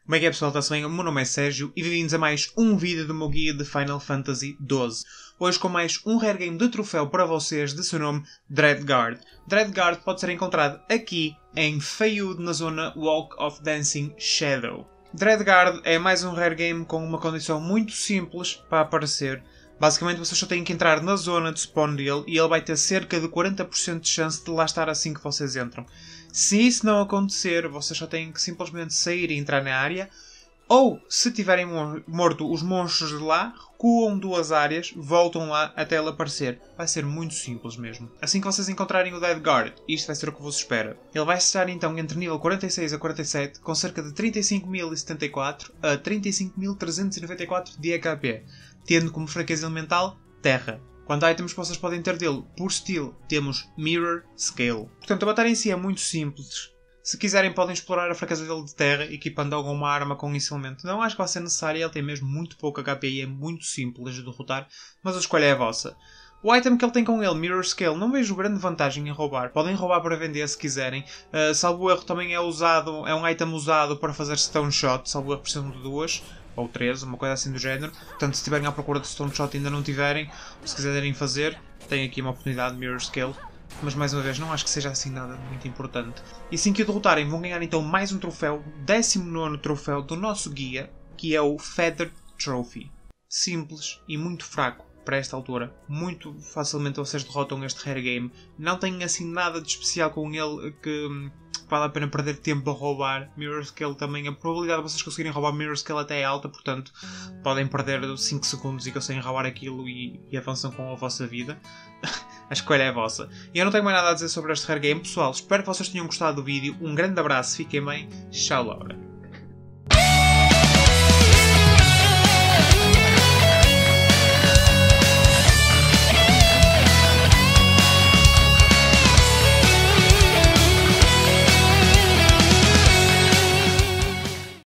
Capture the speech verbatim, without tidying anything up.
Como é que é, pessoal? Está-se bem? O meu nome é Sérgio e bem-vindos a mais um vídeo do meu guia de Final Fantasy doze. Hoje com mais um rare game de troféu para vocês de seu nome Dreadguard. Dreadguard pode ser encontrado aqui em Feyude, na zona Walk of Dancing Shadow. Dreadguard é mais um rare game com uma condição muito simples para aparecer. Basicamente vocês só têm que entrar na zona de spawn dele e ele vai ter cerca de quarenta por cento de chance de lá estar assim que vocês entram. Se isso não acontecer, vocês só têm que simplesmente sair e entrar na área. Ou, se tiverem morto os monstros de lá, recuam duas áreas, voltam lá até ele aparecer. Vai ser muito simples mesmo. Assim que vocês encontrarem o Dreadguard, isto vai ser o que vos espera. Ele vai estar então entre nível quarenta e seis a quarenta e sete, com cerca de trinta e cinco mil e setenta e quatro a trinta e cinco mil trezentos e noventa e quatro de H P, tendo como fraqueza elemental terra. Quanto a items que vocês podem ter dele por steel, temos Mirror Scale. Portanto, a batalha em si é muito simples. Se quiserem podem explorar a fraqueza dele de terra, equipando alguma arma com esse elemento. Não acho que vai ser necessário, ele tem mesmo muito pouco H P e é muito simples de derrotar, mas a escolha é a vossa. O item que ele tem com ele, Mirror Scale, não vejo grande vantagem em roubar. Podem roubar para vender se quiserem. Uh, salvo erro também é usado, é um item usado para fazer Stone Shot, salvo erro precisam de duas. Ou três, uma coisa assim do género. Portanto, se estiverem à procura de Stone Shot e ainda não tiverem, ou se quiserem fazer, tem aqui uma oportunidade de Mirror Scale. Mas mais uma vez, não acho que seja assim nada muito importante. E assim que o derrotarem, vão ganhar então mais um troféu, décimo nono troféu do nosso guia, que é o Feather Trophy. Simples e muito fraco para esta altura. Muito facilmente vocês derrotam este rare game. Não tem assim nada de especial com ele que vale a pena perder tempo a roubar. Mirror Scale também, a probabilidade de vocês conseguirem roubar Mirror Scale até é alta, portanto podem perder cinco segundos e conseguem roubar aquilo e, e avançam com a vossa vida. A escolha é vossa. E eu não tenho mais nada a dizer sobre este rare game, pessoal. Espero que vocês tenham gostado do vídeo. Um grande abraço, fiquem bem. Tchau, Laura.